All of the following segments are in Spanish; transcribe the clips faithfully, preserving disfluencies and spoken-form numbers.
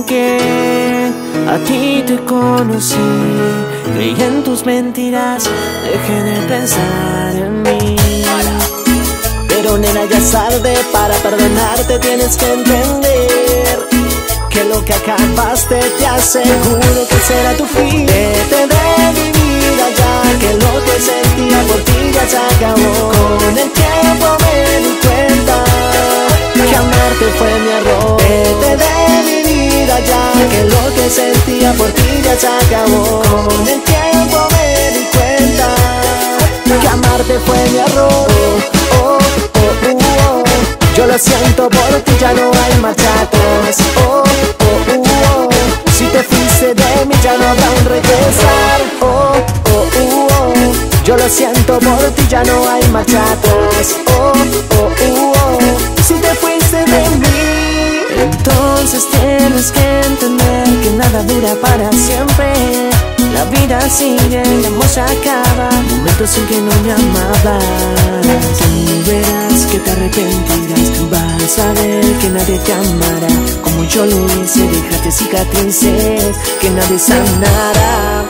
dicen que a ti te conocí, creí en tus mentiras, dejé de pensar en mí. Pero nena, ya es tarde para perdonarte, tienes que entender que lo que acabaste te aseguro que será tu fin. Vete de mi vida ya, que lo que sentía por ti ya se acabó. Con el tiempo me di cuenta que amarte fue mi error. Vete de mi vida ya, que lo que sentía por ti ya se acabó. Con el tiempo me di cuenta que amarte fue mi error. Oh, oh, oh, oh, oh. Yo lo siento por ti, ya no hay marcha atrás. Oh, oh, oh, oh. Si te fuiste de mí ya no habrá un regresar. Oh, oh, oh, oh. Yo lo siento por ti, ya no hay marcha atrás. Oh, oh, oh, oh. Si te fuiste de mí, entonces tienes que entender que nada dura para siempre. La vida sigue, el amor se acaba, momentos en que no me amabas. Tú verás que te arrepentirás, vas a ver que nadie te amará como yo lo hice, déjate cicatrices que nadie sanará.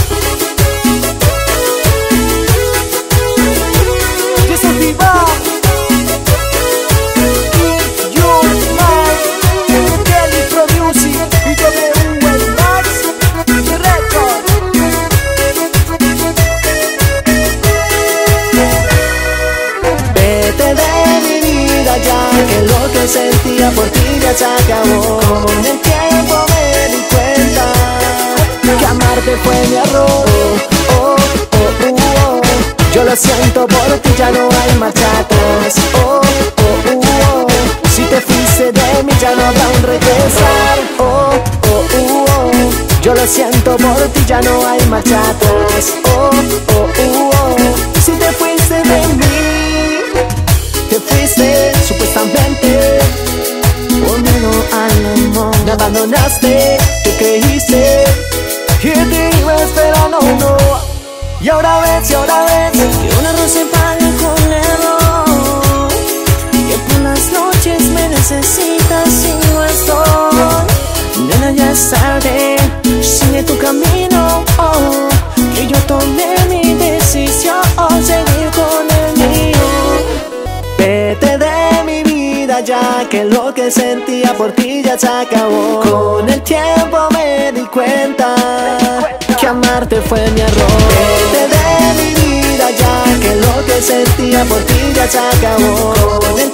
Que lo que sentía por ti ya se acabó. Con el tiempo me di cuenta que amarte fue mi error. Oh, oh, oh, oh. Yo lo siento por ti, ya no hay marcha atrás. Oh, oh, oh, oh. Si te fuiste de mí ya no habrá un regresar. Oh, oh, oh, oh. Yo lo siento por ti, ya no hay marcha atrás. Oh, oh, oh, oh. Si te fuiste de mí, te fuiste supuestamente por miedo al amor. Me abandonaste, te creíste que te iba a esperar, no, no. Y ahora ves, y ahora ves que una rosa paga con error, que por las noches me necesitas y no estoy. Nena, ya es tarde, sigue tu camino, oh, que yo tomé mi decisión, seguir con el mío. Vete de mi vida ya, que lo que sentía por ti ya se acabó. Con el tiempo me di cuenta que amarte fue mi error. Vete de mi vida ya, que lo que sentía por ti ya se acabó. Con el